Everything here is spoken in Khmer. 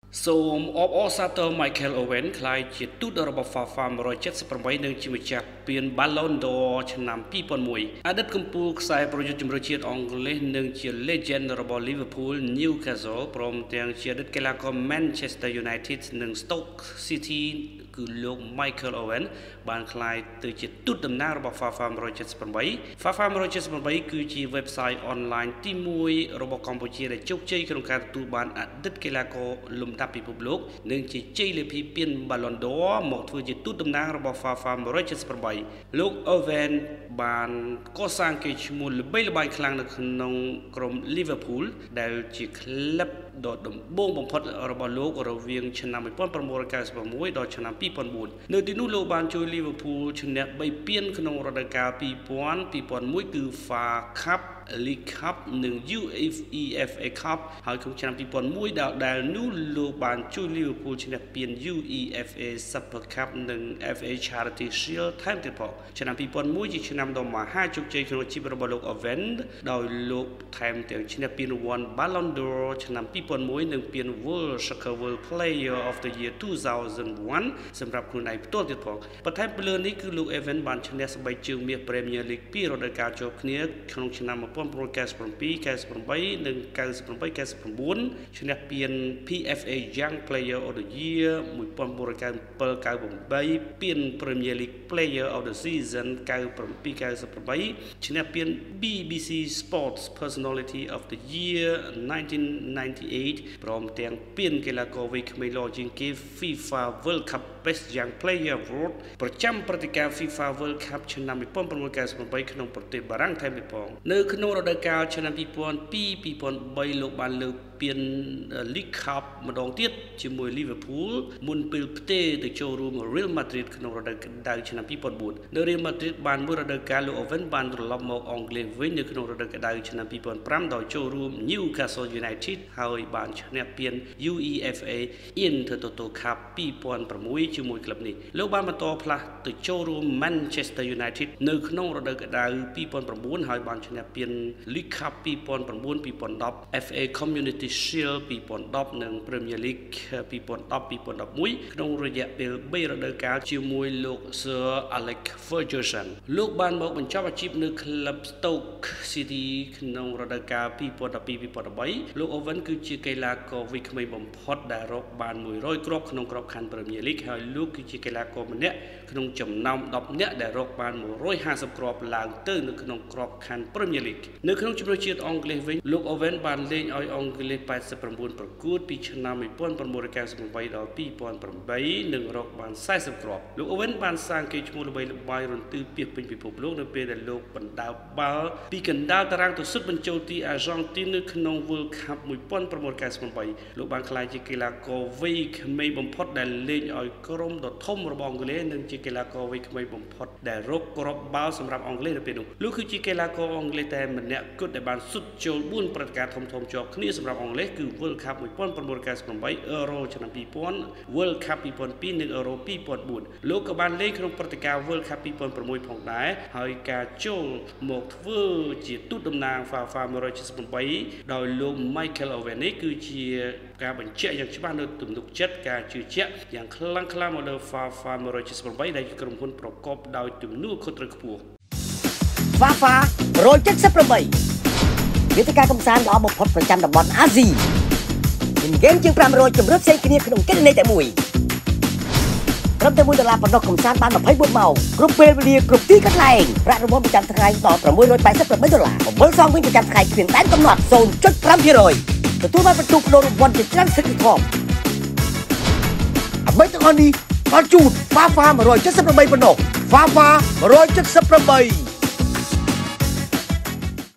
សូមអបអរសាទរ Michael Owen ខ្លាយជាទូតរបស់ FIFA 178និងជាម្ចាស់ពាន Ballon d'Or ឆ្នាំ2001អតីតកំពូលខ្សែប្រយុទ្ធជម្រើសជាតិអង់គ្លេសនិងជា Legend របស់ Liverpool Newcastle ព្រមទាំងជាអតីតកីឡាករ Manchester United និង Stoke City គឺលោក Michael Owen បានក្លាយទៅជាទូតតំណាងរបស់ FIFA 178 FIFA 178គឺជា website online ទី1របស់កម្ពុជាដែលជោគជ័យក្នុងការទទួលបានអតីតកីឡាករលំដាប់ពិភពលោកនិងជាជ័យលាភីពាន Ballon d'Or មកធ្វើជាទូតតំណាងរបស់ FIFA 178 លោក Owen បានកសាងកេរ្តិ៍ឈ្មោះល្បីល្បាញខ្លាំងនៅក្នុងក្រុម Liverpool ដែលជាក្លឹបដ៏ដំបូងបំផុតរបស់លោករវាងឆ្នាំ1996ដល់ឆ្នាំ2004នៅទីនោះលោកបានជួយ Liverpool ឈ្នះ3ពានក្នុងរដូវកាល2000 2001គឺ FA Cup League Cup និង UEFA Cup ហើយក្នុងឆ្នាំ2001ដែលនោះលោកបានជួយ Liverpool ឈ្នះពាន UEFA Super Cup និង FA Charity Shield ថែមទៀតផងឆ្នាំ2001ជាឆ្នាំដ៏មហាជោគជ័យក្នុងជីវិតរបស់លោក Owen ដោយលោកថែមទាំងឈ្នះពានរង្វាន់ Ballon d'Or ឆ្នាំ2001និងពាន World Soccer World Player of the Year 2001សម្រាប់ខ្លួនឯងផ្ទាល់ទៀតផងបន្ថែមពីលើនេះគឺលោក Owen បានឈ្នះស្បែកជើងមាស Premier League 2រដូវកាលជាប់គ្នាក្នុងឆ្នាំ1997 98និង98 99ឈ្នះពាន PFA Young Player of the Year 1997 98ពាន Premier League Player of the Season 97 98ឈ្នះពាន BBC Sports Personality of the Year 1998ព្រមទាំងពានកីឡាករវ័យក្មេងល្អជាងគេ FIFA World Cup Best Young Player Award ប្រចាំព្រឹត្តិការណ៍ FIFA World Cup ឆ្នាំ1998ក្នុងប្រទេសបារាំងថែមទៀតផងនៅក្នុងរដូវកាលឆ្នាំ2002 2003លោកបានលើកពាន League Cup ម្ដងទៀតជាមួយ Liverpool មុនពេលផ្ទេរទៅចូលរួម Real Madrid ក្នុងរដូវក្តៅឆ្នាំ2004នៅ Real Madrid បានមួយរដូវកាលលោក Owen បានត្រឡប់មកអង់គ្លេសវិញនៅក្នុងរដូវក្តៅឆ្នាំ2005ដោយចូលរួម Newcastle United ហើយបានឈ្នះពាន UEFA Intertoto Cup 2006ជាមួយក្លឹបនេះលោកបានបន្តផ្លាស់ទៅចូលរួម Manchester United នៅក្នុងរដូវក្តៅ2009ហើយបានឈ្នះពាន League Cup 2009 2010 FA Community Shield 2010និង Premier League 2010-2011ក្នុងរយៈពេល3រដូវកាលជាមួយលោក Sir Alex Ferguson លោកបានមកបញ្ចប់អាជីពនៅក្លឹប Stoke City ក្នុងរដូវកាល2012-2013លោក Owen គឺជាកីឡាករវ័យក្មេងបំផុតដែលរកបាន100គ្រាប់ក្នុងក្របខ័ណ្ឌ Premier League ហើយលោកគឺជាកីឡាករម្នាក់ក្នុងចំណោម10នាក់ដែលរកបាន150គ្រាប់ឡើងទៅនៅក្នុងក្របខ័ណ្ឌ Premier League នៅក្នុងជម្រើសជាតិអង់គ្លេសវិញលោក Owen បានលេងឲ្យអង់គ្លេស89ប្រកួតពីឆ្នាំ1998ដល់2008និងរកបាន40គ្រាប់លោក Owen បានសាងកេរ្តិ៍ឈ្មោះល្បីល្បាញរន្ទឺពាសពេញពិភពលោកនៅពេលដែលលោកបណ្ដាលបាល់ពីកណ្ដាលតារាងទៅស៊ុតបញ្ចូលទីអាហ្សង់ទីននៅក្នុង World Cup 1998លោកបានក្លាយជាកីឡាករវ័យក្មេងបំផុតដែលលេងឲ្យក្រុមដ៏ធំរបស់អង់គ្លេសនិងជាកីឡាករវ័យក្មេងបំផុតដែលរកគ្រាប់បាល់សម្រាប់អង់គ្លេសនៅពេលនោះលោកគឺជាកីឡាករអង់គ្លេសតែម្នាក់គត់ដែលបានស៊ុតចូល4ព្រឹត្តិការណ៍ធំៗជាប់គ្នាសម្រាប់អង់គ្លេសគឺ World Cup 1998 Euro ឆ្នាំ2000 World Cup 2002និង Euro 2004លោកក៏បានលេងក្នុងព្រឹត្តិការណ៍ World Cup 2006ផងដែរហើយការចូលមកធ្វើជាទូតតំណាង FIFA 178ដោយលោក Michael Owen នេះគឺជាការបញ្ជាក់យ៉ាងច្បាស់នៅទំនុកចិត្តការជឿជាក់យ៉ាងខ្លាំងក្លាមកលើ FIFA 178ដែលជាក្រុមហ៊ុនប្រកបដោយទំនួលខុសត្រូវខ្ពស់ FIFA 178វេទិកាកម្សាន្តល្អបំផុតប្រចាំតំបន់អាស៊ីមានហ្គេមជាង500ជម្រើសផ្សេងគ្នាក្នុងគណនីតែមួយត្រឹមតែ$1ប៉ុណ្ណោះកម្សាន្តបាន24ម៉ោងគ្រប់ពេលវេលាគ្រប់ទីកន្លែងប្រាក់រង្វាន់ប្រចាំថ្ងៃដល់$688បបិលសងវិញប្រចាំថ្ងៃគ្មានដែនកំណត់ 0.5% ទទួលបានបន្ទុកបដូររង្វាន់ជាច្រើនសិទ្ធិធំអ្វីទាំងអស់នេះបានជូន FIFA 178ប៉ុណ្ណោះ FIFA 178